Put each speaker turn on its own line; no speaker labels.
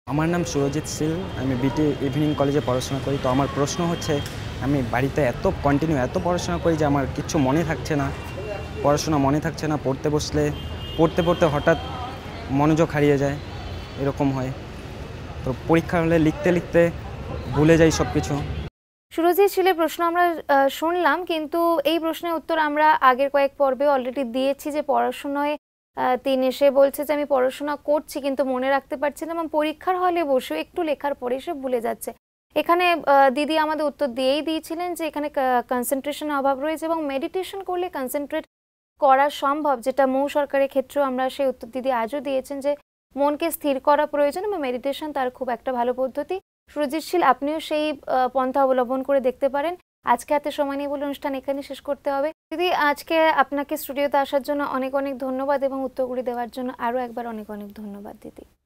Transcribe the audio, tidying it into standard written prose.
আমার নাম সুরজিৎ শীল। আমি বিটি ইভিনিং কলেজে পড়াশোনা করি। তো আমার প্রশ্ন হচ্ছে, আমি বাড়িতে এত পড়াশোনা করি যে আমার কিচ্ছু মনে থাকছে না। পড়াশোনা মনে থাকছে না। পড়তে বসলে পড়তে হঠাৎ মনোযোগ হারিয়ে যায়, এরকম হয়। তো পরীক্ষা হলে লিখতে ভুলে যাই সব কিছু।
সুরজিৎ শীলের প্রশ্ন আমরা শুনলাম, কিন্তু এই প্রশ্নের উত্তর আমরা আগের কয়েক পর্বে অলরেডি দিয়েছি যে পড়াশোনায় সে বলছে যে আমি পড়াশোনা করছি কিন্তু মনে রাখতে পারছি না, এবং পরীক্ষার হলে বসেও একটু লেখার পরে সে ভুলে যাচ্ছে। এখানে দিদি আমাদের উত্তর দিয়েই দিয়েছিলেন যে এখানে কনসেন্ট্রেশনের অভাব রয়েছে এবং মেডিটেশন করলে কনসেন্ট্রেট করা সম্ভব, যেটা মৌ সরকারের ক্ষেত্রেও আমরা সেই উত্তর দিদি আজও দিয়েছেন যে মনকে স্থির করা প্রয়োজন এবং মেডিটেশন তার খুব একটা ভালো পদ্ধতি। সুরজিৎ শীল, আপনিও সেই পন্থা অবলম্বন করে দেখতে পারেন। আজকে হাতে সময় নেই বলে অনুষ্ঠান এখানে শেষ করতে হবে। দিদি, আজকে আপনাকে স্টুডিওতে আসার জন্য অনেক অনেক ধন্যবাদ এবং উত্তরগুলি দেওয়ার জন্য আরও একবার অনেক অনেক ধন্যবাদ দিদি।